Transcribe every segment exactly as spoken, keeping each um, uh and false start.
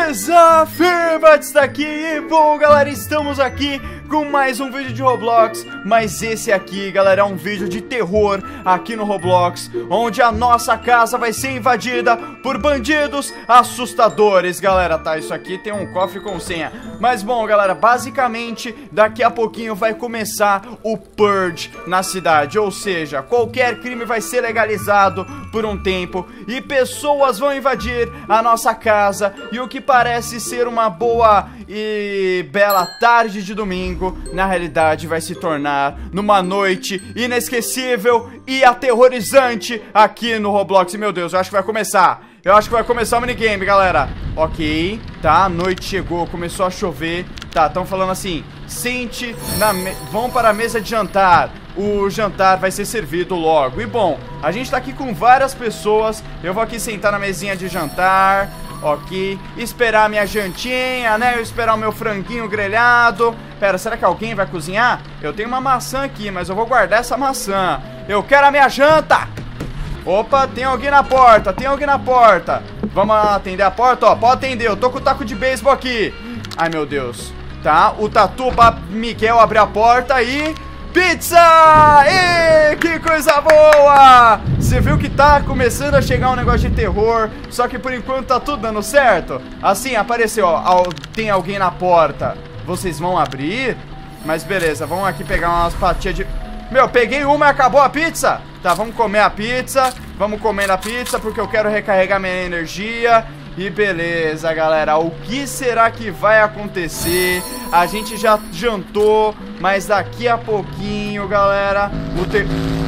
Beleza? Firbat está aqui e bom, galera, estamos aqui com mais um vídeo de Roblox. Mas esse aqui, galera, é um vídeo de terror aqui no Roblox, onde a nossa casa vai ser invadida por bandidos assustadores, galera. Tá, isso aqui tem um cofre com senha. Mas bom, galera, basicamente daqui a pouquinho vai começar o Purge na cidade. Ou seja, qualquer crime vai ser legalizado por um tempo e pessoas vão invadir a nossa casa. E o que parece ser uma boa e bela tarde de domingo, na realidade vai se tornar numa noite inesquecível e aterrorizante aqui no Roblox. E, meu Deus, eu acho que vai começar. Eu acho que vai começar o minigame, galera. Ok, tá, a noite chegou, começou a chover. Tá, estão falando assim: sente na me... vão para a mesa de jantar. O jantar vai ser servido logo. E bom, a gente tá aqui com várias pessoas. Eu vou aqui sentar na mesinha de jantar. Ok, esperar a minha jantinha, né? Eu esperar o meu franguinho grelhado. Pera, será que alguém vai cozinhar? Eu tenho uma maçã aqui, mas eu vou guardar essa maçã. Eu quero a minha janta. Opa, tem alguém na porta, tem alguém na porta. Vamos atender a porta, ó, pode atender. Eu tô com o taco de beisebol aqui. Ai, meu Deus. Tá, o Tatu pra Miguel abrir a porta e... pizza! Ê, que coisa boa! Você viu que tá começando a chegar um negócio de terror, só que por enquanto tá tudo dando certo. Assim, apareceu, ó, tem alguém na porta. Vocês vão abrir? Mas beleza, vamos aqui pegar umas fatias de... Meu, peguei uma e acabou a pizza. Tá, vamos comer a pizza. Vamos comer a pizza porque eu quero recarregar minha energia. E beleza, galera, o que será que vai acontecer? A gente já jantou, mas daqui a pouquinho, galera, o te...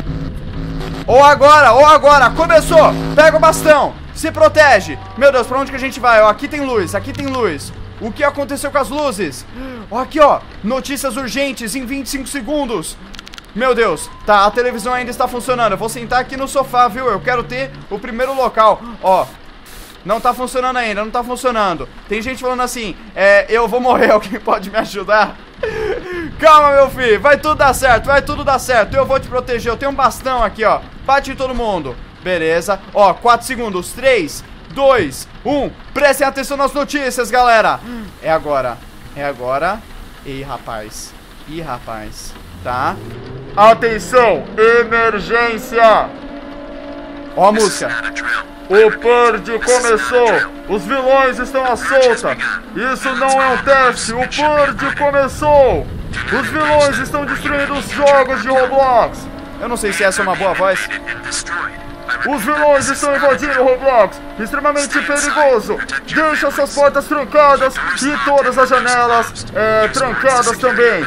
Ou agora, ou agora, começou! Pega o bastão, se protege. Meu Deus, pra onde que a gente vai? Ó, aqui tem luz, aqui tem luz. O que aconteceu com as luzes? Ó, aqui, ó, notícias urgentes em vinte e cinco segundos. Meu Deus, tá, a televisão ainda está funcionando. Eu vou sentar aqui no sofá, viu? Eu quero ter o primeiro local. Ó, não tá funcionando ainda, não tá funcionando. Tem gente falando assim, é, eu vou morrer, alguém pode me ajudar? Calma, meu filho, vai tudo dar certo, vai tudo dar certo. Eu vou te proteger, eu tenho um bastão aqui, ó. Bate em todo mundo. Beleza, ó, quatro segundos, três, dois, um. Prestem atenção nas notícias, galera. É agora, é agora. Ih, rapaz, ih, rapaz. Tá. Atenção, emergência. Ó a música. O Purge começou. Os vilões estão à solta. Isso não é um teste. O Purge começou. Os vilões estão destruindo os jogos de Roblox. Eu não sei se essa é uma boa voz. Os vilões estão invadindo o Roblox. Extremamente perigoso. Deixa suas portas trancadas e todas as janelas é, trancadas também.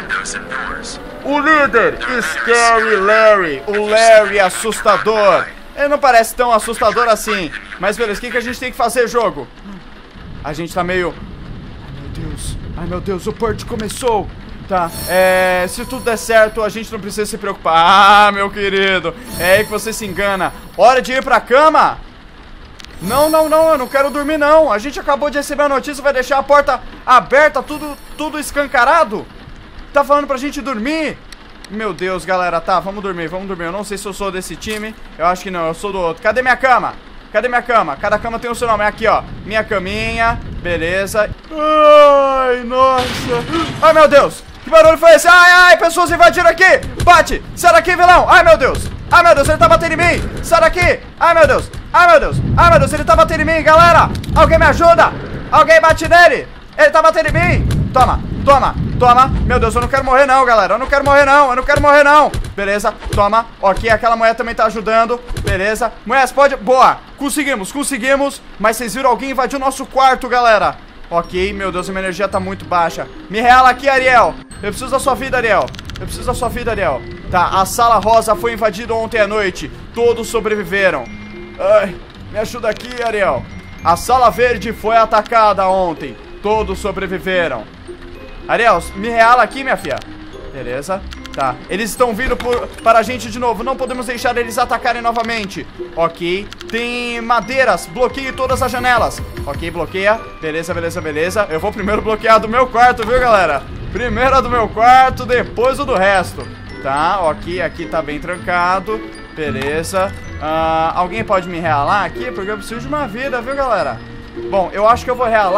O líder, Scary Larry. O Larry assustador. Ele não parece tão assustador assim. Mas beleza, o que, que a gente tem que fazer, jogo? A gente tá meio... Ai, meu Deus. Ai, meu Deus, o Purge começou. Tá, é... se tudo der certo, a gente não precisa se preocupar. Ah, meu querido, é aí que você se engana. Hora de ir pra cama? Não, não, não, eu não quero dormir, não. A gente acabou de receber a notícia, vai deixar a porta aberta, tudo, tudo escancarado. Tá falando pra gente dormir? Meu Deus, galera, tá, vamos dormir, vamos dormir. Eu não sei se eu sou desse time, eu acho que não, eu sou do outro. Cadê minha cama? Cadê minha cama? Cada cama tem o seu nome, é aqui, ó. Minha caminha, beleza. Ai, nossa. Ai, meu Deus, que barulho foi esse? Ai, ai, pessoas invadiram aqui. Bate, sai daqui, vilão. Ai, meu Deus, ai, meu Deus, ele tá batendo em mim. Sai daqui, ai, meu Deus, ai, meu Deus, ai, meu Deus, ele tá batendo em mim, galera. Alguém me ajuda, alguém bate nele. Ele tá batendo em mim. Toma, toma, toma. Meu Deus, eu não quero morrer não, galera. Eu não quero morrer não, eu não quero morrer não. Beleza, toma. Ok, aquela mulher também tá ajudando. Beleza, mulher, pode... Boa, conseguimos, conseguimos. Mas vocês viram, alguém invadiu o nosso quarto, galera. Ok, meu Deus, a minha energia tá muito baixa. Me reala aqui, Ariel. Eu preciso da sua vida, Ariel. Eu preciso da sua vida, Ariel. Tá, a sala rosa foi invadida ontem à noite. Todos sobreviveram. Ai, me ajuda aqui, Ariel. A sala verde foi atacada ontem. Todos sobreviveram. Ariel, me reala aqui, minha filha. Beleza, tá. Eles estão vindo por, para a gente de novo. Não podemos deixar eles atacarem novamente. Ok, tem madeiras. Bloqueie todas as janelas. Ok, bloqueia, beleza, beleza, beleza. Eu vou primeiro bloquear do meu quarto, viu, galera? Primeiro a do meu quarto, depois o do resto. Tá, ok, aqui tá bem trancado. Beleza, uh, alguém pode me realar aqui? Porque eu preciso de uma vida, viu, galera? Bom, eu acho que eu vou realar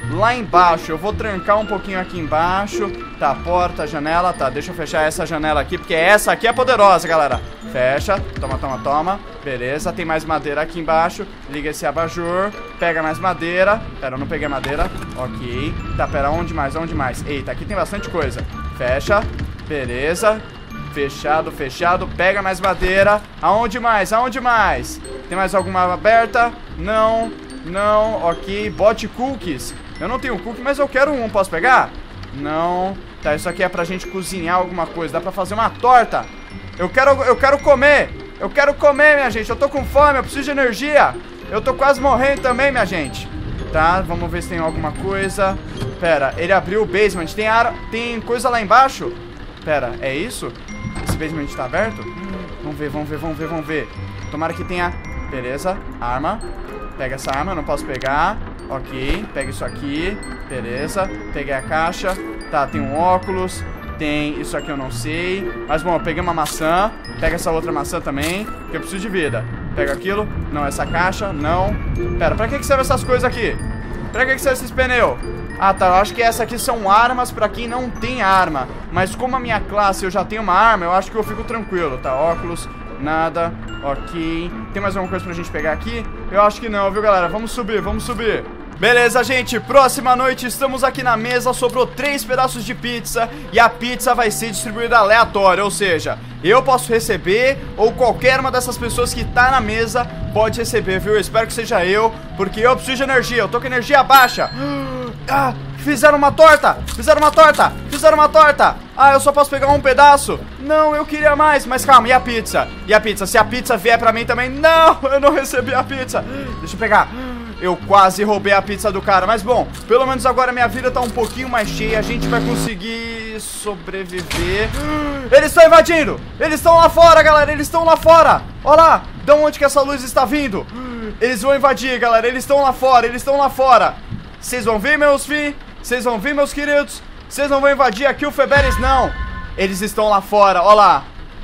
lá embaixo. Eu vou trancar um pouquinho aqui embaixo. Tá, porta, janela. Tá, deixa eu fechar essa janela aqui, porque essa aqui é poderosa, galera. Fecha, toma, toma, toma. Beleza, tem mais madeira aqui embaixo. Liga esse abajur, pega mais madeira. Pera, eu não peguei madeira. Ok, tá, pera, onde mais, onde mais? Eita, aqui tem bastante coisa. Fecha, beleza. Fechado, fechado, pega mais madeira. Aonde mais, aonde mais? Tem mais alguma aberta? Não, não, ok. Bote cookies. Eu não tenho cookie, mas eu quero um, posso pegar? Não. Tá, isso aqui é pra gente cozinhar alguma coisa. Dá pra fazer uma torta. Eu quero, eu quero comer. Eu quero comer, minha gente. Eu tô com fome, eu preciso de energia. Eu tô quase morrendo também, minha gente. Tá, vamos ver se tem alguma coisa. Pera, ele abriu o basement. Tem, ar... tem coisa lá embaixo? Pera, é isso? Esse basement tá aberto? Vamos ver, vamos ver, vamos ver, vamos ver. Tomara que tenha... Beleza, arma. Pega essa arma, não posso pegar. Ok, pega isso aqui. Beleza, peguei a caixa. Tá, tem um óculos. Tem isso aqui, eu não sei. Mas bom, eu peguei uma maçã. Pega essa outra maçã também, que eu preciso de vida. Pega aquilo. Não, essa caixa, não. Pera, pra que que serve essas coisas aqui? Pra que que serve esses pneus? Ah, tá, eu acho que essas aqui são armas pra quem não tem arma. Mas como a minha classe eu já tenho uma arma, eu acho que eu fico tranquilo, tá? Óculos, nada, ok. Tem mais alguma coisa pra gente pegar aqui? Eu acho que não, viu, galera? Vamos subir, vamos subir. Beleza, gente, próxima noite estamos aqui na mesa, sobrou três pedaços de pizza e a pizza vai ser distribuída aleatória, ou seja, eu posso receber ou qualquer uma dessas pessoas que tá na mesa pode receber, viu? Eu espero que seja eu, porque eu preciso de energia, eu tô com energia baixa. Ah, fizeram uma torta, fizeram uma torta, fizeram uma torta. Ah, eu só posso pegar um pedaço? Não, eu queria mais, mas calma, e a pizza? E a pizza? Se a pizza vier pra mim também, não, eu não recebi a pizza. Deixa eu pegar. Eu quase roubei a pizza do cara, mas bom, pelo menos agora minha vida tá um pouquinho mais cheia. A gente vai conseguir sobreviver. Eles estão invadindo! Eles estão lá fora, galera, eles estão lá fora. Olha lá, de onde que essa luz está vindo? Eles vão invadir, galera, eles estão lá fora, eles estão lá fora. Vocês vão vir, meus filhos? Vocês vão vir, meus queridos? Vocês não vão invadir aqui o Feberes, não. Eles estão lá fora, olha lá.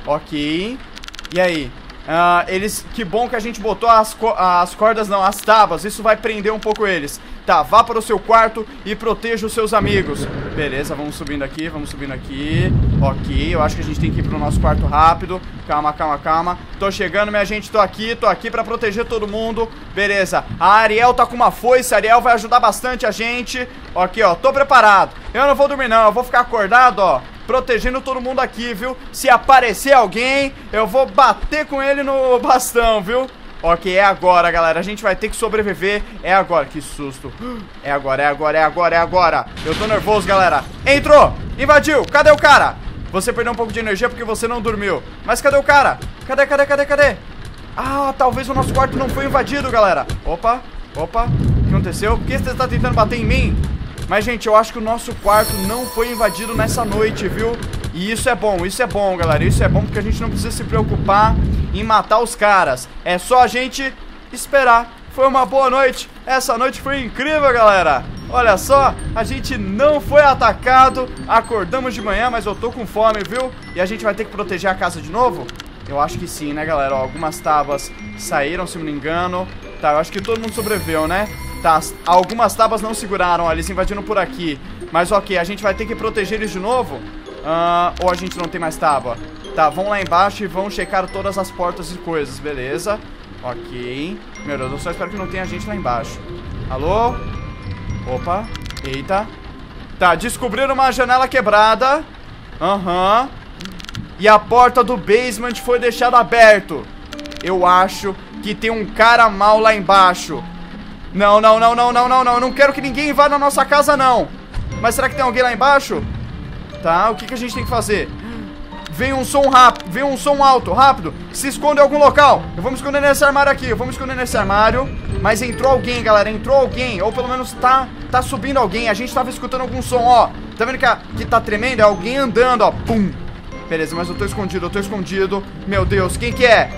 Ok, e aí? Uh, eles, que bom que a gente botou as, co as cordas, não, as tábuas. Isso vai prender um pouco eles. Tá, vá para o seu quarto e proteja os seus amigos. Beleza, vamos subindo aqui, vamos subindo aqui. Ok, eu acho que a gente tem que ir pro nosso quarto rápido. Calma, calma, calma. Tô chegando, minha gente, tô aqui, tô aqui pra proteger todo mundo. Beleza, a Ariel tá com uma foice, a Ariel vai ajudar bastante a gente. Ok, ó, tô preparado. Eu não vou dormir não, eu vou ficar acordado, ó, protegendo todo mundo aqui, viu? Se aparecer alguém, eu vou bater com ele no bastão, viu? Ok, é agora, galera. A gente vai ter que sobreviver. É agora. Que susto. É agora, é agora, é agora, é agora. Eu tô nervoso, galera. Entrou! Invadiu! Cadê o cara? Você perdeu um pouco de energia porque você não dormiu. Mas cadê o cara? Cadê, cadê, cadê, cadê? Ah, talvez o nosso quarto não foi invadido, galera. Opa, opa. O que aconteceu? Por que você tá tentando bater em mim? Mas, gente, eu acho que o nosso quarto não foi invadido nessa noite, viu? E isso é bom, isso é bom, galera. Isso é bom porque a gente não precisa se preocupar em matar os caras. É só a gente esperar. Foi uma boa noite. Essa noite foi incrível, galera. Olha só, a gente não foi atacado. Acordamos de manhã, mas eu tô com fome, viu? E a gente vai ter que proteger a casa de novo? Eu acho que sim, né, galera? Ó, algumas tábuas saíram, se não me engano. Tá, eu acho que todo mundo sobreviveu, né? Tá, algumas tábuas não seguraram, ó, eles invadiram por aqui. Mas ok, a gente vai ter que proteger eles de novo? Uh, ou a gente não tem mais tábua? Tá, vão lá embaixo e vão checar todas as portas e coisas, beleza? Ok. Meu Deus, eu só espero que não tenha gente lá embaixo. Alô? Opa, eita. Tá, descobriram uma janela quebrada. Aham. Uhum. E a porta do basement foi deixada aberto. Eu acho que tem um cara mal lá embaixo. Não, não, não, não, não, não, não. Eu não quero que ninguém invada a nossa casa, não. Mas será que tem alguém lá embaixo? Tá, o que, que a gente tem que fazer? Vem um som rápido, vem um som alto, rápido. Se esconde em algum local. Eu vou me esconder nesse armário aqui, eu vou me esconder nesse armário. Mas entrou alguém, galera, entrou alguém. Ou pelo menos tá, tá subindo alguém. A gente tava escutando algum som, ó. Tá vendo que, a, que tá tremendo? É alguém andando, ó. Pum. Beleza, mas eu tô escondido, eu tô escondido. Meu Deus, quem que é?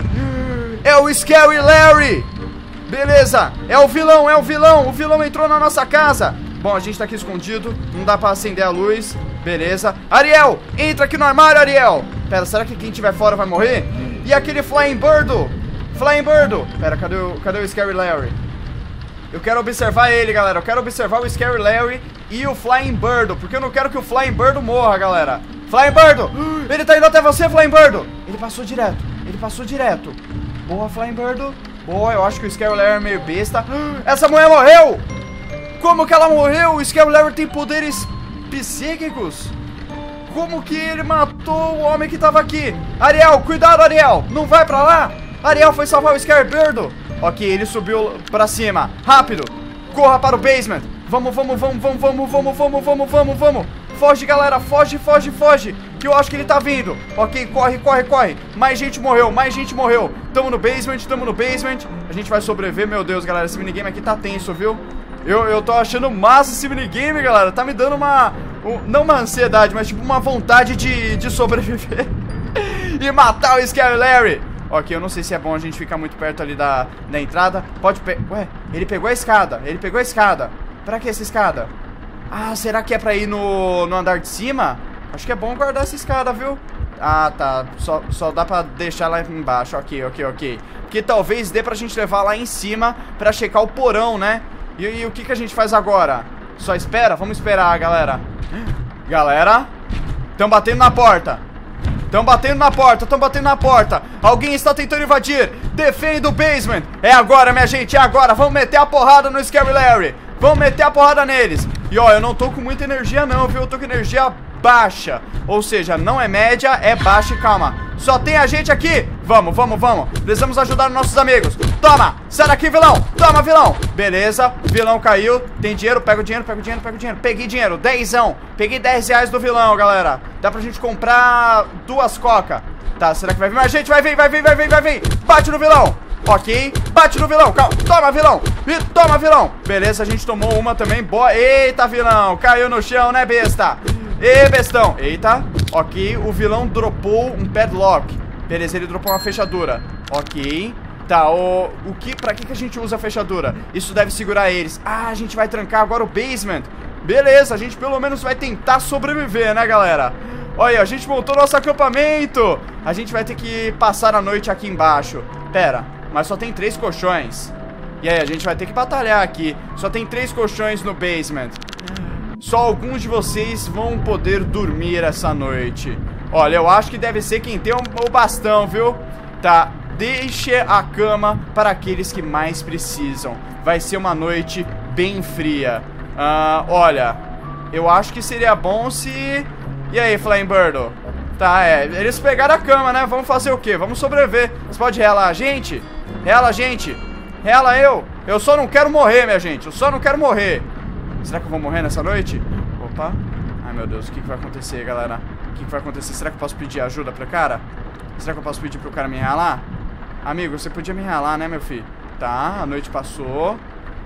É o Scary Larry. Beleza, é o vilão, é o vilão. O vilão entrou na nossa casa. Bom, a gente tá aqui escondido, não dá pra acender a luz. Beleza, Ariel, entra aqui no armário, Ariel. Pera, será que quem tiver fora vai morrer? E aquele Flying Birdo? Flying Birdo. Pera, cadê o, cadê o Scary Larry? Eu quero observar ele, galera. Eu quero observar o Scary Larry e o Flying Birdo, porque eu não quero que o Flying Birdo morra, galera. Flying Birdo! Ele tá indo até você, Flying Birdo! Ele passou direto. Ele passou direto. Boa, Flying Birdo. Boa, eu acho que o Scary Larry é meio besta. Essa mulher morreu! Como que ela morreu? O Scary Larry tem poderes psíquicos? Como que ele matou o homem que tava aqui? Ariel, cuidado, Ariel! Não vai pra lá! Ariel foi salvar o Scary Birdo. Ok, ele subiu pra cima. Rápido! Corra para o basement! Vamos, vamos, vamos, vamos, vamos, vamos, vamos, vamos, vamos, vamos! Foge, galera! Foge, foge, foge! Que eu acho que ele tá vindo! Ok, corre, corre, corre! Mais gente morreu, mais gente morreu! Tamo no basement, tamo no basement! A gente vai sobreviver, meu Deus, galera! Esse minigame aqui tá tenso, viu? Eu, eu tô achando massa esse minigame, galera! Tá me dando uma... Um, não uma ansiedade, mas tipo uma vontade de, de sobreviver e matar o Scary Larry! Ok, eu não sei se é bom a gente ficar muito perto ali da, da entrada. Pode pe... Ué, ele pegou a escada. Ele pegou a escada. Pra que essa escada? Ah, será que é pra ir no, no andar de cima? Acho que é bom guardar essa escada, viu? Ah, tá. Só, só dá pra deixar lá embaixo. Ok, ok, ok. Porque talvez dê pra gente levar lá em cima pra checar o porão, né? E, e o que, que a gente faz agora? Só espera? Vamos esperar, galera. Galera, estão batendo na porta. Estão batendo na porta, estão batendo na porta. Alguém está tentando invadir. Defenda o basement. É agora, minha gente, é agora. Vamos meter a porrada no Scary Larry. Vamos meter a porrada neles. E ó, eu não tô com muita energia não, viu? Eu tô com energia baixa. Ou seja, não é média, é baixa e calma. Só tem a gente aqui. Vamos, vamos, vamos. Precisamos ajudar nossos amigos. Toma, sai daqui, vilão. Toma, vilão. Beleza, vilão caiu. Tem dinheiro, pega o dinheiro, pega o dinheiro, pega o dinheiro. Peguei dinheiro, dezão. Peguei dez reais do vilão, galera. Dá pra gente comprar duas coca. Tá, será que vai vir mais gente? Vai vir, vai vir, vai vir, vai vir. Bate no vilão. Ok, bate no vilão, calma. Toma, vilão. E toma, vilão. Beleza, a gente tomou uma também. Boa. Eita, vilão. Caiu no chão, né, besta? Ê, bestão. Eita. Ok, o vilão dropou um padlock. Beleza, ele dropou uma fechadura. Ok. Tá, o, o que, pra que, que a gente usa a fechadura? Isso deve segurar eles. Ah, a gente vai trancar agora o basement. Beleza, a gente pelo menos vai tentar sobreviver, né, galera? Olha, a gente montou nosso acampamento. A gente vai ter que passar a noite aqui embaixo. Pera, mas só tem três colchões. E aí, a gente vai ter que batalhar aqui. Só tem três colchões no basement. Só alguns de vocês vão poder dormir essa noite. Olha, eu acho que deve ser quem tem o bastão, viu? Tá, deixe a cama para aqueles que mais precisam. Vai ser uma noite bem fria. Ah, olha, eu acho que seria bom se... E aí, Flying Birdo? Tá, é, eles pegaram a cama, né? Vamos fazer o quê? Vamos sobreviver. Você pode relar a gente? Rela a gente. Rela eu. Eu só não quero morrer, minha gente. Eu só não quero morrer. Será que eu vou morrer nessa noite? Opa. Ai, meu Deus, o que, que vai acontecer, galera? O que, que vai acontecer? Será que eu posso pedir ajuda pro cara? Será que eu posso pedir pro cara me ralar? Amigo, você podia me ralar, né, meu filho? Tá, a noite passou.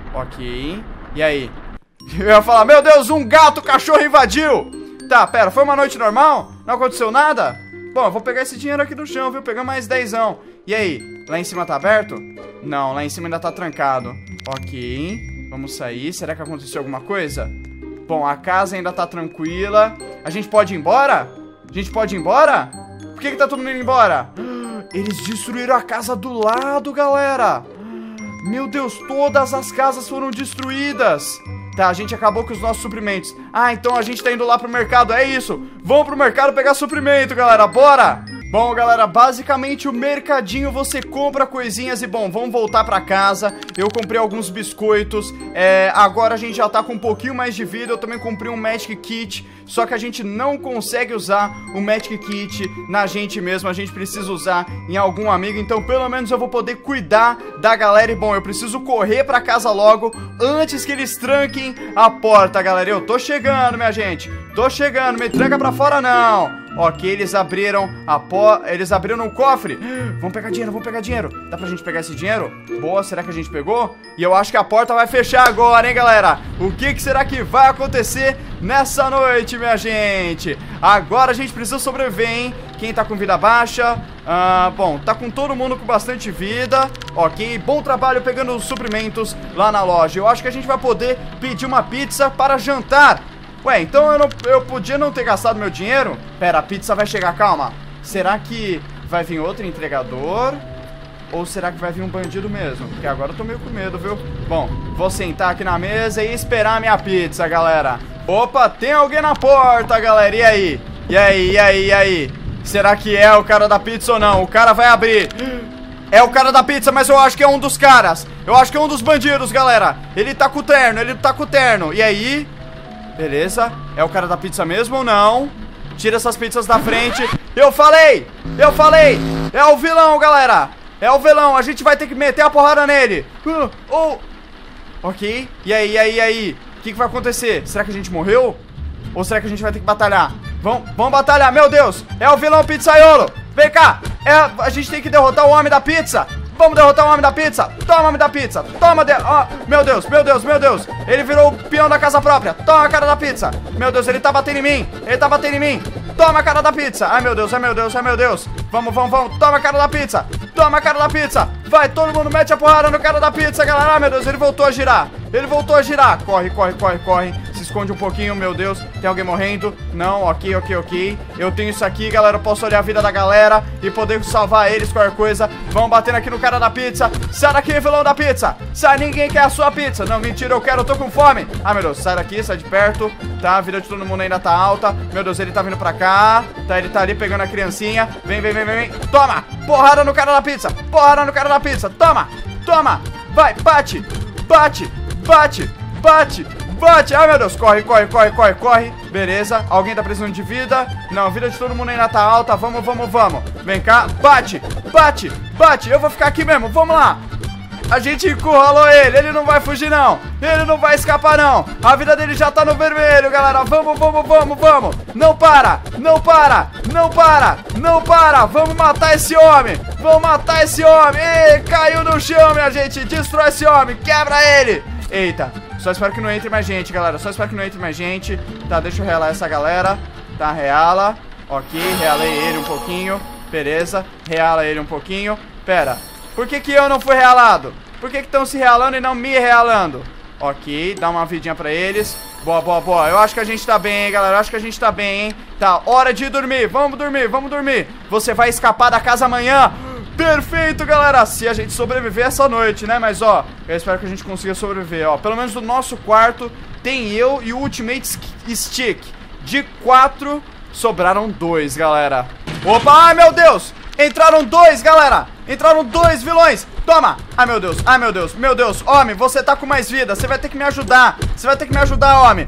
Ok. E aí? Eu ia falar, meu Deus, um gato cachorro invadiu. Tá, pera, foi uma noite normal? Não aconteceu nada? Bom, eu vou pegar esse dinheiro aqui do chão, viu? Pegar mais dezão. E aí? Lá em cima tá aberto? Não, lá em cima ainda tá trancado. Ok. Vamos sair. Será que aconteceu alguma coisa? Bom, a casa ainda tá tranquila. A gente pode ir embora? A gente pode ir embora? Por que que tá todo mundo indo embora? Eles destruíram a casa do lado, galera. Meu Deus, todas as casas foram destruídas. Tá, a gente acabou com os nossos suprimentos. Ah, então a gente tá indo lá pro mercado, é isso. Vamos pro mercado pegar suprimento, galera, bora. Bom, galera, basicamente o mercadinho você compra coisinhas e, bom, vamos voltar pra casa. Eu comprei alguns biscoitos, é, agora a gente já tá com um pouquinho mais de vida. Eu também comprei um Magic Kit, só que a gente não consegue usar o Magic Kit na gente mesmo. A gente precisa usar em algum amigo, então pelo menos eu vou poder cuidar da galera. E, bom, eu preciso correr pra casa logo, antes que eles tranquem a porta, galera. Eu tô chegando, minha gente, tô chegando, me tranca pra fora não. Ok, eles abriram a porta. Eles abriram o cofre. Vamos pegar dinheiro, vamos pegar dinheiro. Dá pra gente pegar esse dinheiro? Boa, será que a gente pegou? E eu acho que a porta vai fechar agora, hein, galera? O que, que será que vai acontecer nessa noite, minha gente? Agora a gente precisa sobreviver, hein? Quem tá com vida baixa? Ah, bom, tá com todo mundo com bastante vida. Ok, bom trabalho pegando os suprimentos lá na loja. Eu acho que a gente vai poder pedir uma pizza para jantar. Ué, então eu, não, eu podia não ter gastado meu dinheiro? Pera, a pizza vai chegar, calma. Será que vai vir outro entregador? Ou será que vai vir um bandido mesmo? Porque agora eu tô meio com medo, viu? Bom, vou sentar aqui na mesa e esperar a minha pizza, galera. Opa, tem alguém na porta, galera. E aí? E aí, e aí, e aí? Será que é o cara da pizza ou não? O cara vai abrir. É o cara da pizza, mas eu acho que é um dos caras. Eu acho que é um dos bandidos, galera. Ele tá com o terno, ele tá com o terno. E aí? Beleza. É o cara da pizza mesmo ou não? Tira essas pizzas da frente. Eu falei! Eu falei! É o vilão, galera! É o vilão, a gente vai ter que meter a porrada nele. uh, oh. Ok, e aí, e aí, e aí? O que, que vai acontecer? Será que a gente morreu? Ou será que a gente vai ter que batalhar? Vamos, vamos batalhar, meu Deus. É o vilão pizzaiolo. Vem cá, é, a gente tem que derrotar o homem da pizza. Vamos derrotar o homem da pizza. Toma, homem da pizza. Toma, de... oh, meu Deus, meu Deus, meu Deus. Ele virou o peão da casa própria. Toma a cara da pizza. Meu Deus, ele tá batendo em mim. Ele tá batendo em mim. Toma a cara da pizza. Ai, meu Deus, ai, meu Deus, ai, meu Deus. Vamos, vamos, vamos. Toma a cara da pizza. Toma a cara da pizza. Vai, todo mundo mete a porrada no cara da pizza, galera. Ai, meu Deus, ele voltou a girar. Ele voltou a girar. Corre, corre, corre, corre. Se esconde um pouquinho, meu Deus. Tem alguém morrendo? Não, ok, ok, ok. Eu tenho isso aqui, galera. Eu posso olhar a vida da galera e poder salvar eles, qualquer coisa. Vamos batendo aqui no cara da pizza. Sai daqui, vilão da pizza. Sai, ninguém quer a sua pizza. Não, mentira, eu quero, eu tô com fome. Ai, meu Deus, sai daqui, sai de perto. Tá, a vida de todo mundo ainda tá alta. Meu Deus, ele tá vindo pra cá. Tá, ele tá ali pegando a criancinha. Vem, vem, vem, vem, vem. Toma, porrada no cara da pizza. Porrada no cara da pizza. Toma, toma. Vai, bate, bate, bate, bate, bate. Ai, meu Deus, corre, corre, corre, corre, corre. Beleza, alguém tá precisando de vida. Não, a vida de todo mundo ainda tá alta. Vamos, vamos, vamos. Vem cá, bate, bate, bate. Eu vou ficar aqui mesmo, vamos lá. A gente encurralou ele, ele não vai fugir não. Ele não vai escapar não. A vida dele já tá no vermelho, galera. Vamos, vamos, vamos, vamos. Não para, não para, não para, não para. Vamos matar esse homem. Vamos matar esse homem. Ei, caiu no chão, minha gente. Destrói esse homem, quebra ele. Eita, só espero que não entre mais gente, galera. Só espero que não entre mais gente. Tá, deixa eu realar essa galera. Tá, reala. Ok, realei ele um pouquinho. Beleza, reala ele um pouquinho. Pera, por que que eu não fui realado? Por que que estão se realando e não me realando? Ok, dá uma vidinha pra eles. Boa, boa, boa. Eu acho que a gente tá bem, hein, galera. Eu acho que a gente tá bem, hein. Tá, hora de dormir. Vamos dormir, vamos dormir. Você vai escapar da casa amanhã. Perfeito, galera. Se a gente sobreviver essa noite, né? Mas, ó, eu espero que a gente consiga sobreviver, ó. Pelo menos no nosso quarto tem eu e o Ultimate Stick. De quatro, sobraram dois, galera. Opa, ai, meu Deus. Entraram dois, galera. Entraram dois vilões. Toma. Ai, meu Deus. Ai, meu Deus. Meu Deus. Homem, você tá com mais vida. Você vai ter que me ajudar. Você vai ter que me ajudar, homem.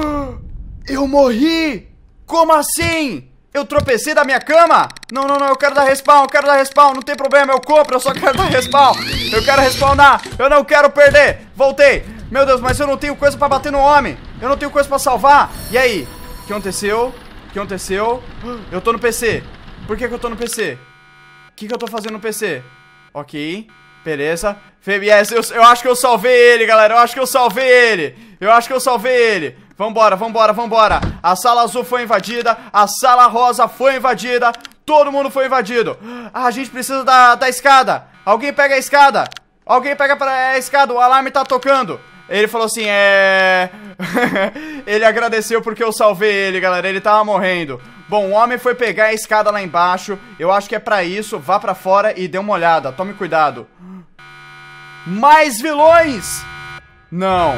Eu morri. Como assim? Eu tropecei da minha cama? Não, não, não. Eu quero dar respawn. Eu quero dar respawn. Não tem problema. Eu compro. Eu só quero dar respawn. Eu quero respawnar. Eu não quero perder. Voltei. Meu Deus, mas eu não tenho coisa pra bater no homem. Eu não tenho coisa pra salvar. E aí? O que aconteceu? O que aconteceu? Eu tô no P C. Por que que eu tô no P C? O que que eu tô fazendo no P C? Ok, beleza. Yes, eu, eu acho que eu salvei ele, galera. Eu acho que eu salvei ele. Eu acho que eu salvei ele. Vambora, vambora, vambora. A sala azul foi invadida. A sala rosa foi invadida. Todo mundo foi invadido. Ah, a gente precisa da, da escada. Alguém pega a escada. Alguém pega pra a escada. O alarme tá tocando. Ele falou assim, é... Ele agradeceu porque eu salvei ele, galera. Ele tava morrendo. Bom, o homem foi pegar a escada lá embaixo. Eu acho que é pra isso. Vá pra fora e dê uma olhada. Tome cuidado. Mais vilões! Não.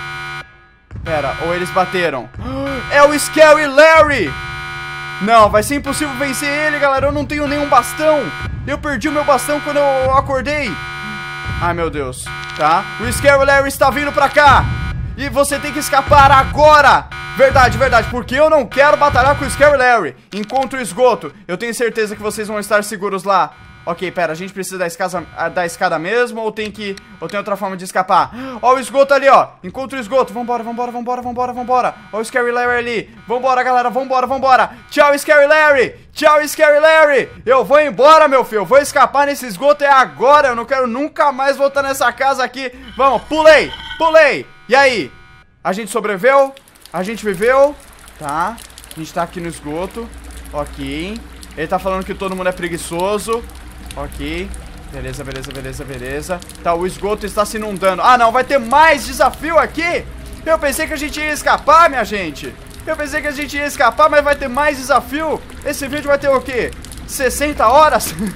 Pera, ou eles bateram. É o Scary Larry! Não, vai ser impossível vencer ele, galera. Eu não tenho nenhum bastão. Eu perdi o meu bastão quando eu acordei. Ai, meu Deus. Tá, o Scary Larry está vindo pra cá. E você tem que escapar agora. Verdade, verdade, porque eu não quero batalhar com o Scary Larry. Encontre o esgoto. Eu tenho certeza que vocês vão estar seguros lá. Ok, pera, a gente precisa da escada, da escada mesmo ou tem que... Ou tem outra forma de escapar? Ó o esgoto ali, ó. Encontre o esgoto. Vambora, vambora, vambora, vambora, vambora. Ó o Scary Larry ali. Vambora, galera, vambora, vambora. Tchau, Scary Larry. Tchau, Scary Larry. Eu vou embora, meu filho. Eu vou escapar nesse esgoto é agora. Eu não quero nunca mais voltar nessa casa aqui. Vamos, pulei, pulei. E aí? A gente sobreviveu? A gente viveu? Tá. A gente tá aqui no esgoto. Ok. Ele tá falando que todo mundo é preguiçoso. Ok, beleza, beleza, beleza, beleza. Tá, o esgoto está se inundando. Ah, não, vai ter mais desafio aqui? Eu pensei que a gente ia escapar, minha gente. Eu pensei que a gente ia escapar, mas vai ter mais desafio. Esse vídeo vai ter o quê? sessenta horas?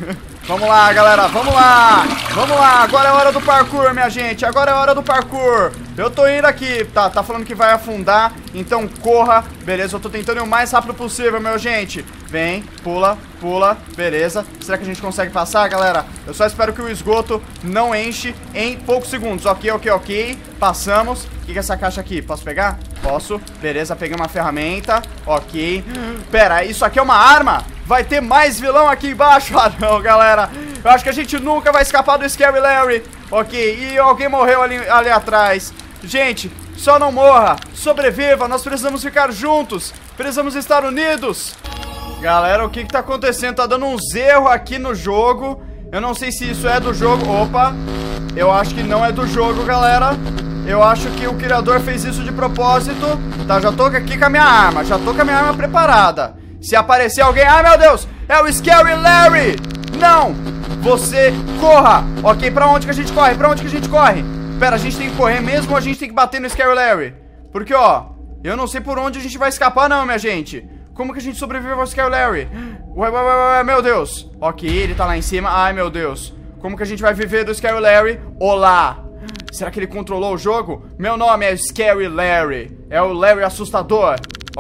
Vamos lá, galera, vamos lá. Vamos lá, agora é hora do parkour, minha gente. Agora é hora do parkour. Eu tô indo aqui, tá, tá falando que vai afundar. Então corra, beleza, eu tô tentando ir o mais rápido possível, meu gente. Vem, pula, pula, beleza. Será que a gente consegue passar, galera? Eu só espero que o esgoto não enche em poucos segundos. Ok, ok, ok, passamos. O que que é essa caixa aqui? Posso pegar? Posso, beleza, peguei uma ferramenta. Ok, pera, isso aqui é uma arma? Vai ter mais vilão aqui embaixo? Ah, não, galera. Eu acho que a gente nunca vai escapar do Scary Larry. Ok, e alguém morreu ali, ali atrás. Gente, só não morra. Sobreviva, nós precisamos ficar juntos. Precisamos estar unidos. Galera, o que que tá acontecendo? Tá dando uns erros aqui no jogo. Eu não sei se isso é do jogo. Opa, eu acho que não é do jogo, galera. Eu acho que o criador fez isso de propósito. Tá, já tô aqui com a minha arma. Já tô com a minha arma preparada. Se aparecer alguém... Ai, meu Deus! É o Scary Larry! Não! Você corra! Ok, pra onde que a gente corre? Pra onde que a gente corre? Pera, a gente tem que correr mesmo ou a gente tem que bater no Scary Larry? Porque, ó, eu não sei por onde a gente vai escapar não, minha gente. Como que a gente sobrevive ao Scary Larry? Ué, ué, ué, ué, meu Deus. Ok, ele tá lá em cima. Ai, meu Deus. Como que a gente vai viver do Scary Larry? Olá! Será que ele controlou o jogo? Meu nome é Scary Larry. É o Larry assustador.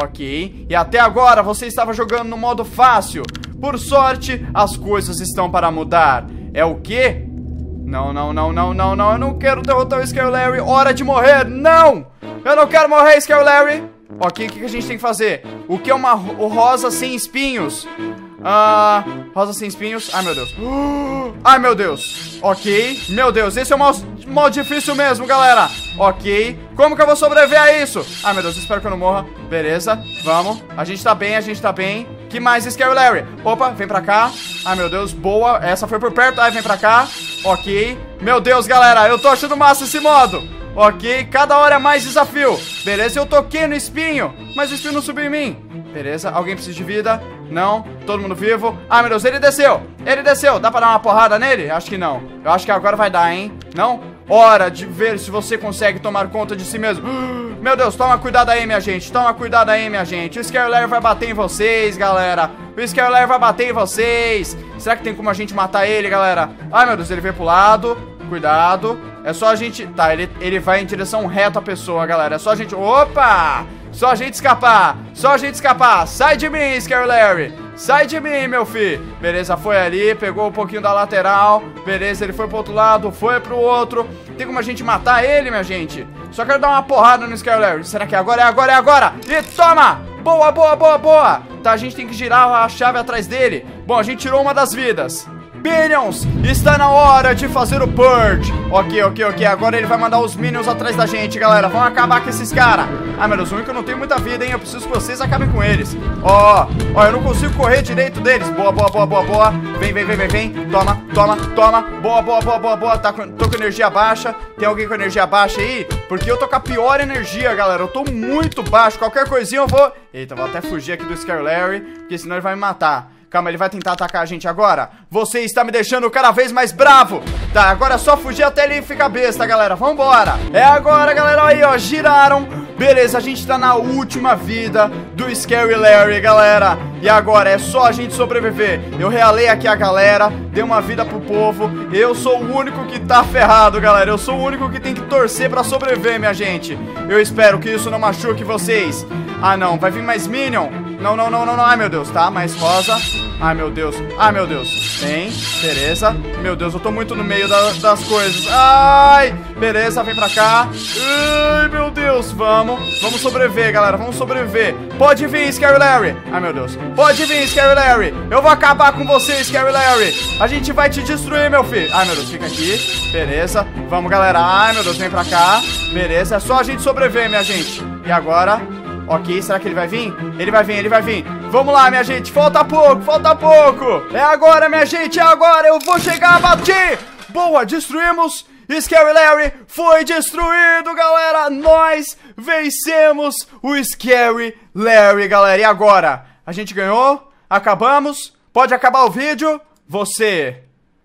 Ok, e até agora você estava jogando no modo fácil. Por sorte, as coisas estão para mudar. É o quê? Não, não, não, não, não, não. Eu não quero derrotar o Scary Larry. Hora de morrer, não! Eu não quero morrer, Scary Larry. Ok, o que, que a gente tem que fazer? O que é uma ro rosa sem espinhos? Ah, rosa sem espinhos. Ai, meu Deus. Ai, meu Deus. Ok, meu Deus, esse é o modo, modo difícil mesmo, galera. Ok, como que eu vou sobreviver a isso? Ai, meu Deus, espero que eu não morra. Beleza, vamos. A gente tá bem, a gente tá bem. Que mais, Scary Larry? Opa, vem pra cá. Ai, meu Deus, boa. Essa foi por perto. Ai, vem pra cá. Ok. Meu Deus, galera, eu tô achando massa esse modo. Ok, cada hora é mais desafio. Beleza, eu toquei no espinho, mas o espinho não subiu em mim. Beleza, alguém precisa de vida? Não, todo mundo vivo. Ai, meu Deus, ele desceu. Ele desceu, dá pra dar uma porrada nele? Acho que não. Eu acho que agora vai dar, hein? Não? Hora de ver se você consegue tomar conta de si mesmo. Meu Deus, toma cuidado aí, minha gente. Toma cuidado aí, minha gente. O Scary Larry vai bater em vocês, galera. O Scary Larry vai bater em vocês. Será que tem como a gente matar ele, galera? Ai, meu Deus, ele veio pro lado. Cuidado. É só a gente... Tá, ele, ele vai em direção reta à pessoa, galera. É só a gente... Opa! Só a gente escapar. Só a gente escapar. Sai de mim, Scary Larry. Sai de mim, meu filho. Beleza, foi ali, pegou um pouquinho da lateral. Beleza, ele foi pro outro lado, foi pro outro. Tem como a gente matar ele, minha gente? Só quero dar uma porrada no Scary Larry. Será que é agora? É agora, é agora. E toma! Boa, boa, boa, boa. Tá, a gente tem que girar a chave atrás dele. Bom, a gente tirou uma das vidas. Minions, está na hora de fazer o Purge. Ok, ok, ok, agora ele vai mandar os Minions atrás da gente, galera. Vamos acabar com esses caras. Ah, meu Deus, o único que eu não tenho muita vida, hein. Eu preciso que vocês acabem com eles. Ó, ó, eu não consigo correr direito deles. Boa, boa, boa, boa, boa. Vem, vem, vem, vem, vem. Toma, toma, toma. Boa, boa, boa, boa, boa. Tá com, tô com energia baixa. Tem alguém com energia baixa aí? Porque eu tô com a pior energia, galera. Eu tô muito baixo, qualquer coisinha eu vou... Eita, vou até fugir aqui do Scary Larry, porque senão ele vai me matar. Calma, ele vai tentar atacar a gente agora. Você está me deixando cada vez mais bravo. Tá, agora é só fugir até ele ficar besta, galera. Vambora. É agora, galera. Aí, ó, giraram. Beleza, a gente tá na última vida do Scary Larry, galera. E agora é só a gente sobreviver. Eu realei aqui a galera, dei uma vida pro povo. Eu sou o único que tá ferrado, galera. Eu sou o único que tem que torcer pra sobreviver, minha gente. Eu espero que isso não machuque vocês. Ah, não, vai vir mais Minion. Não, não, não, não, não. Ai, meu Deus, tá, mais rosa. Ai, meu Deus, ai, meu Deus. Vem, beleza. Meu Deus, eu tô muito no meio da, das coisas. Ai, beleza, vem pra cá. Ai, meu Deus, vamos. Vamos sobreviver, galera, vamos sobreviver. Pode vir, Scary Larry. Ai, meu Deus, pode vir, Scary Larry. Eu vou acabar com você, Scary Larry. A gente vai te destruir, meu filho. Ai, meu Deus, fica aqui, beleza. Vamos, galera, ai, meu Deus, vem pra cá. Beleza, é só a gente sobreviver, minha gente. E agora... Ok, será que ele vai vir? Ele vai vir, ele vai vir. Vamos lá, minha gente, falta pouco, falta pouco. É agora, minha gente, é agora. Eu vou chegar a bater. Boa, destruímos. Scary Larry foi destruído, galera. Nós vencemos o Scary Larry, galera. E agora? A gente ganhou? Acabamos? Pode acabar o vídeo? Você...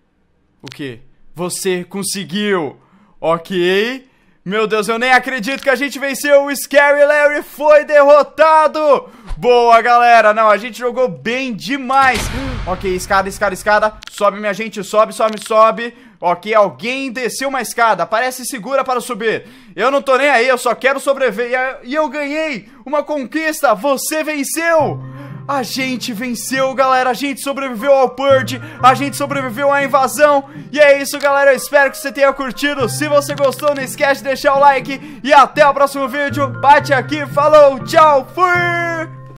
O quê? Você conseguiu. Ok... Meu Deus, eu nem acredito que a gente venceu. O Scary Larry foi derrotado. Boa, galera. Não, a gente jogou bem demais. Ok, escada, escada, escada. Sobe, minha gente, sobe, sobe, sobe. Ok, alguém desceu uma escada. Parece segura para subir. Eu não tô nem aí, eu só quero sobreviver. E eu ganhei uma conquista. Você venceu. A gente venceu, galera. A gente sobreviveu ao Purge. A gente sobreviveu à invasão. E é isso, galera. Eu espero que você tenha curtido. Se você gostou, não esquece de deixar o like. E até o próximo vídeo. Bate aqui, falou, tchau, fui!